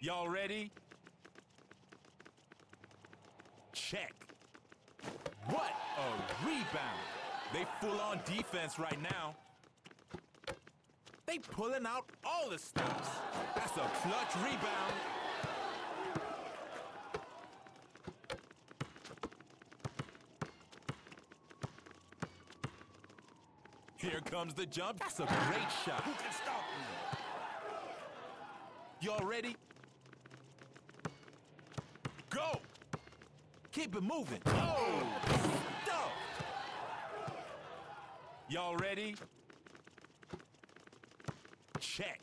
Y'all ready? Check. What a rebound. They full on defense right now. They pulling out all the stops. That's a clutch rebound. Here comes the jump. That's a great shot. Who can stop me? Y'all ready? Go! Keep it moving. Oh! Stuffed! Y'all ready? Check.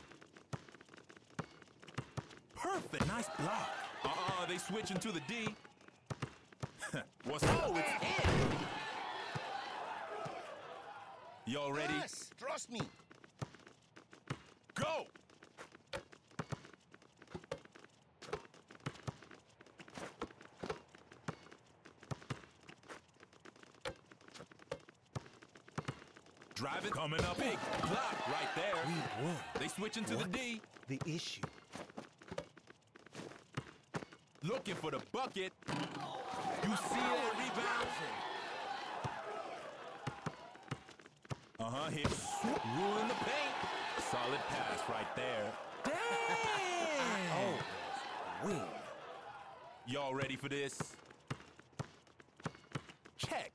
Perfect. Nice block. They switching to the D. What's up? Oh, it's in! Y'all ready? Yes, trust me. Go! Driving, coming up big. Block right there. We won. They switching to the D. The issue. Looking for the bucket. You see that rebound? Hit. Ruling the paint. Solid pass right there. Damn! Win. Y'all ready for this? Check.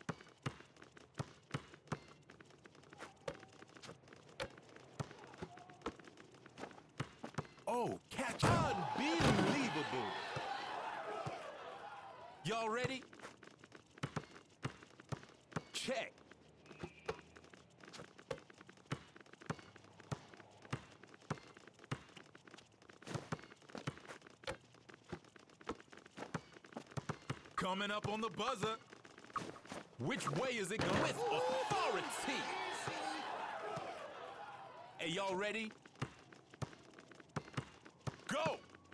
Oh, catch. Unbelievable. Y'all ready? Check. Coming up on the buzzer. Which way is it going? With authority. Hey, y'all ready? Go!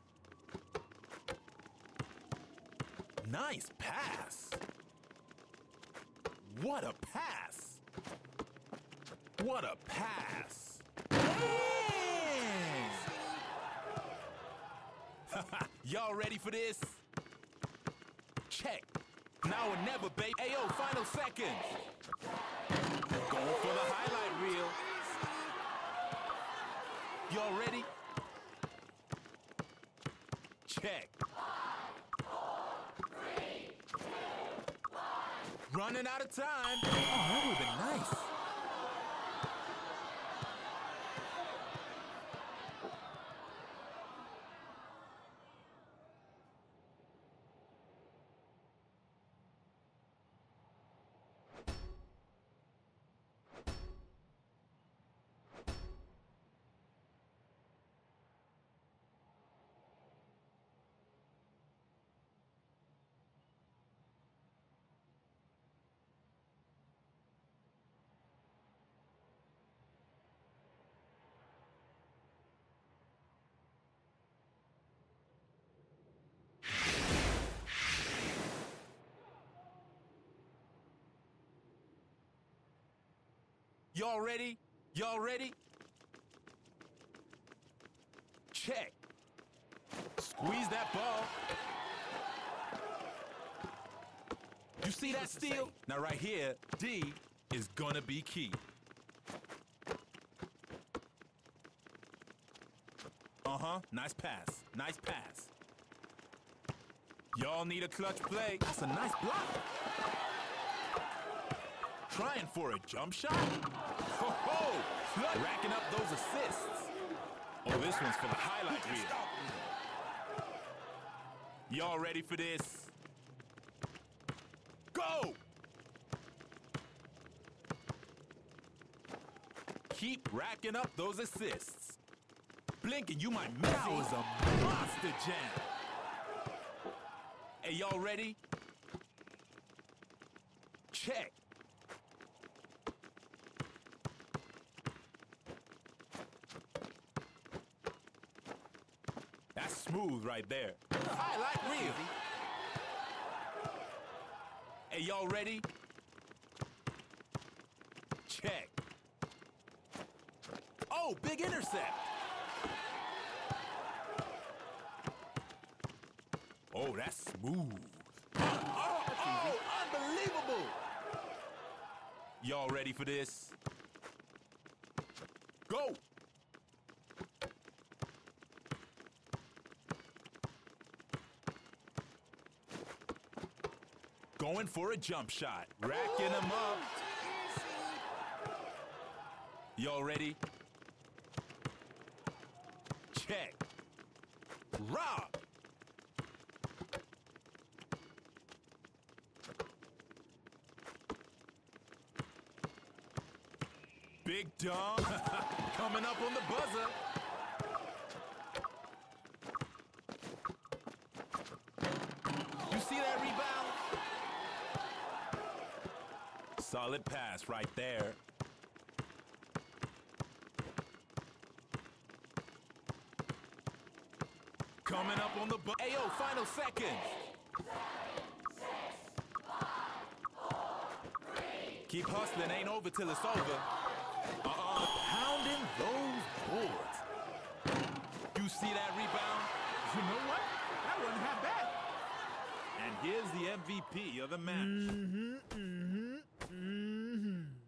Nice pass. What a pass. What a pass. Dang! Y'all ready for this? Check. Now or never, babe. Ayo, final seconds. Going for the highlight reel. Y'all ready? Check. Running out of time. Oh, that would have been nice. Y'all ready? Y'all ready? Check. Squeeze that ball. You see that steal? Now right here, D is gonna be key. Nice pass. Nice pass. Y'all need a clutch play. That's a nice block. Trying for a jump shot? Ho-ho! Racking up those assists. Oh, this one's for the highlight reel. Y'all ready for this? Go! Keep racking up those assists. Blinking, you might miss. That was a monster jam. Hey, y'all ready? Check. That's smooth right there. Highlight reel. Hey, y'all ready? Check. Oh, big intercept. Oh, that's smooth. Oh, unbelievable! Y'all ready for this? Go! Going for a jump shot. Racking them up. Y'all ready? Check. Rob. Big Dom coming up on the buzzer. You see that rebound? Solid pass right there. Coming up on the buzzer. Ayo, final seconds. Keep hustling, ain't over till it's over. Pounding those boards. You see that rebound? You know what? That wasn't half bad. And here's the MVP of the match.